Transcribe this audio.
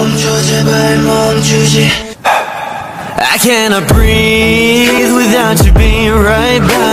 멈춰 제발 멈추지. I cannot breathe without you being right by